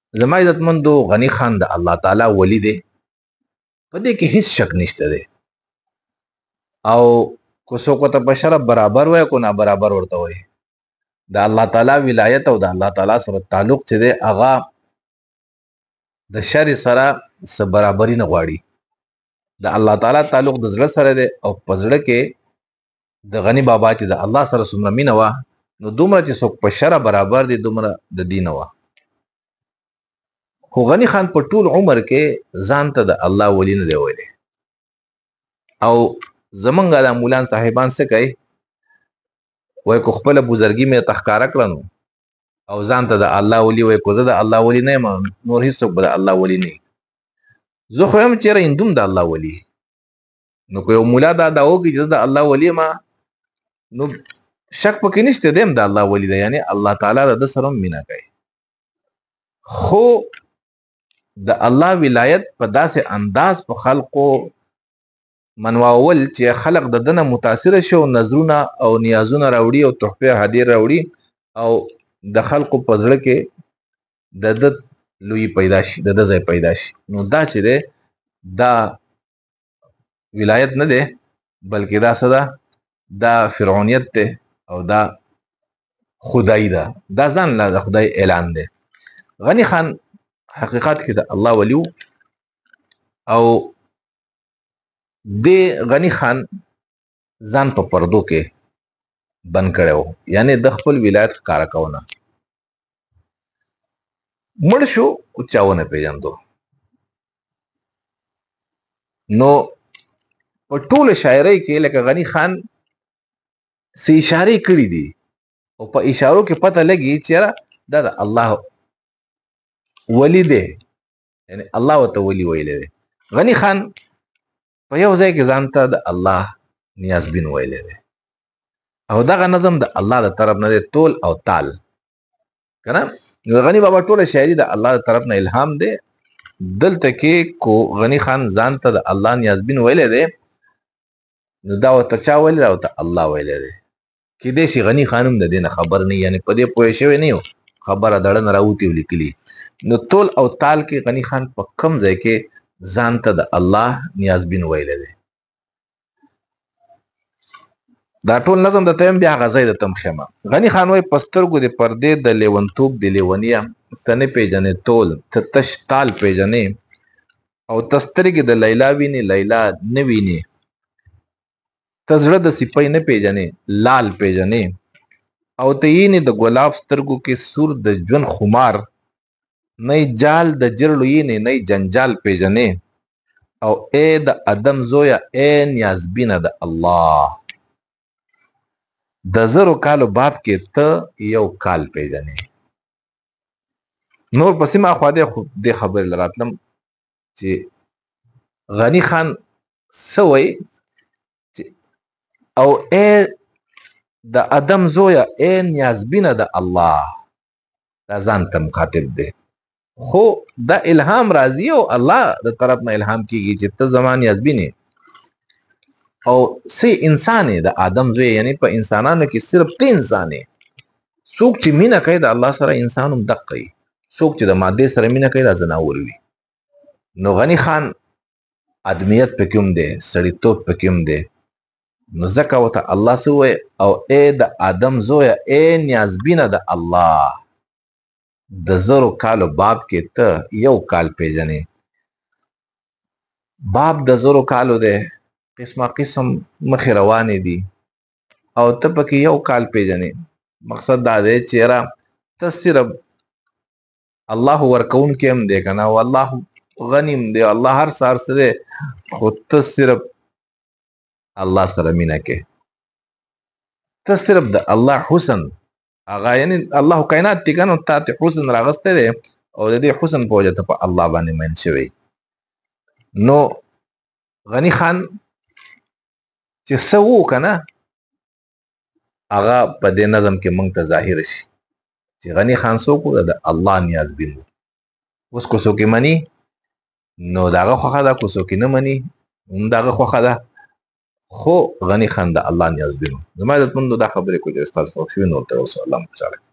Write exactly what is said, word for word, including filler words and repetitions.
زما عزتمندو غنی خان د الله تعالی ولی دی، په دې کې هیڅ شک نشته دی. او کو څوک ته په شرف برابر وای کو نه برابر ورته وای، د الله تعالی ولایت او د الله تعالی سره تعلق چې دی هغه د شر سره سره برابري نه غواړي. د الله تعالی تعلق د زړه سره دی او په زړه کې د غنی بابا چې د الله سره څومره مینه وه نو دومره چې څوک په شر برابر دی دومره د دین وه. خو غنی خان په ټول عمر کې ځان ته د الله ولی نه دی ویلی. او زمونږ د مولان صاحبان څه کوي وای کو خپله بزرګي مې تخکاره کړه نو او ځان ته د الله ولی وای کو زه د الله ولی نه یم نور هیڅوک به د الله ولی نه. زه خو یم چېرې هندوم د الله ولی، نو که یو مولا دا دعا وکړي چې زه د الله ولی یم نو شک پکې نشته دی هم د الله ولی دی، یعنی الله تعالی د ده سره هم مینه کوي. خو د الله ولایت په داسې انداز په خلقو منواول چې خلق د دنه متاثره شي او نظرونه او نیازونه راوړي او تحفې هدیې راوړي او د خلقو په زړه کې د ده لوی پیدا شي، د ده ځای پیدا شي. نو دا چې دی دا ولایت نه دی بلکې دا څه ده، دا فرعونیت دی او دا خدای ده، دا ځان له د خدای اعلان دی. غنی خان حقیقت کې د الله ولی او د غنی خان ځان په پردو کې بند کړی و، یعنی د خپل ولایت ښکاره کوونه. مړ شو خو چا ونه پېژندو. نو په ټوله شاعرۍ کې لکه غنی خان څه اشارې کړي دي او په اشارو کې پته لګي چې یاره دا د الله ولی دی، یعنی الله ورته ولی ویلی دی. غنی خان په یو ځای کې ځان ته د الله نیازبین ویلی دی او دغه نظم د الله د طرف نه دی، تول او تال که نه. غنی بابا ټوله شاعري د الله د طرف نه الهام دی. دلته کې کو غنی خان ځان ته د الله نیازبین ویلی دی نو دا ورته چا ویلی دا ورته الله ویلی دی. کیدای شي غنی خان هم د دې نه خبر نه، یعنی په دې پوه شوی نه یو، خبره دړه نه راوتې ولیکلي. نو تول او تال کې غنی خان په کم ځای کې ځان ته د الله نیازبین ویلی دی. دا ټول نظم د تیم بیا غځی د تم خیمه. غنی خان وای پسترګو د پردې د لیونتوب د لیونیه ته نه پیژنې تول ته تش تال پیژنې او تسترګې د لیلا وینې لیلا نه وینې ته زړه د سپۍ نه پیژنې لال پیژنې او ته یینې د ګلاب سترګو کې سور د ژوند خمار نه جال د جرړو یینې نه جنجال پیژنې او ای د ادم زویه ای نیازبینه د الله د زرو کالو باب کې ته یو کال پیژنې. نور پسې ما خوا دې خبرې لراتلم چې غنی خان څه وایي او ای د ادم زویه ای نیازبینه د الله، دا ځان ته مخاطب دی. خو دا الهام راځي او الله د طرف نه الهام کیږي چې ته زما نیازبین یې او سی انسان یې د آدم زوی، یعنی په انسانانو کې صرف ته انسان یې. څوک چې مینه کوي د الله سره انسان هم دقه وي، څوک چې د مادې سره مینه کوي دا ځناور وي. نو غنی خان ادمیت پکې هم دی، سړیتوب پکې هم دی. نو ځکه ورته الله څه ووایي او ای د آدم زویه ای نیازبینه د الله د زرو کالو باب کې ته یو کال پیژنې. باب د زرو کالو دی، قسمه قسم مخې روانې دي او ته پکې یو کال پیژنې. مقصد دا دی چې یاره ته صرف الله ورکوونکی هم دی که نه او الله غنی هم دی، الله هر څه هر څه دی، خو ته صرف الله سره مینه کې، ته صرف د الله حسن هغه یعنی الله کائنات دی که نه تا ته حسن راغستی دی او د دې حسن په وجه ته په الله باندې مین شوی. نو غنی خان چې څه وو که نه هغه په دې نظم کې موږ ته ظاهر شي چې غنی خان څوک و د الله نیازبین و. اوس کو څوک یې مني نو د هغه خوښه ده، کو څوک یې نه مني هم د هغه خوښه ده، خو غنی خان د الله نیازبین و. زما عزتمندو دا خبرې کو چې ستاسو خوښ شوي نور ته اوس الله مو خوشحاله